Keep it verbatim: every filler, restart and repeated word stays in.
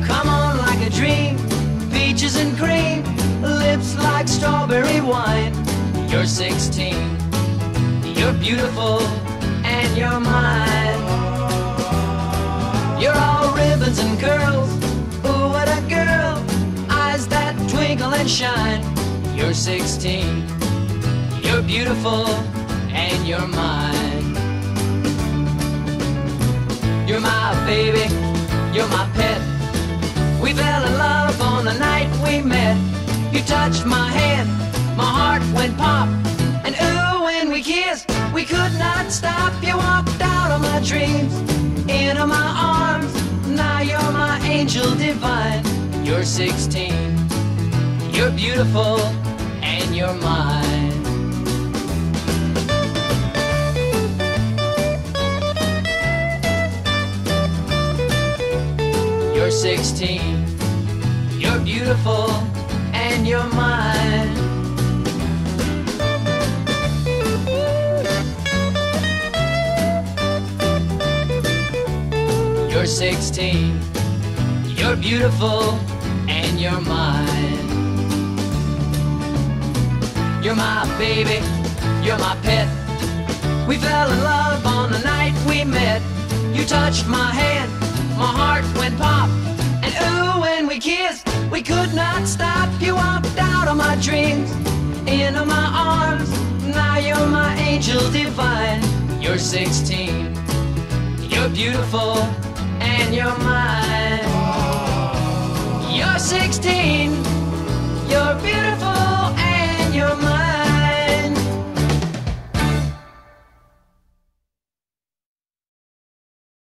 come on like a dream. Peaches and cream, lips like strawberry wine. You're sixteen, you're beautiful, and you're mine. You're all ribbons and curls, ooh, what a girl. Eyes that twinkle and shine. You're sixteen, you're beautiful, and you're mine. You're my baby, you're my pet. We fell in love on the night we met. You touched my hand, my heart went pop. And ooh, when we kissed, we could not stop. You walked out of my dreams, into my arms. Now you're my angel divine. You're sixteen, you're beautiful, and you're mine. You're sixteen, you're beautiful, and you're mine. You're sixteen, you're beautiful, and you're mine. You're my baby, you're my pet. We fell in love on the night we met. You touched my hand, my heart went pop. And ooh, when we kissed, we could not stop. You walked out of my dreams, into my arms. Now you're my angel divine. You're sixteen, you're beautiful, and you're mine. You're sixteen, you're beautiful, and you're mine.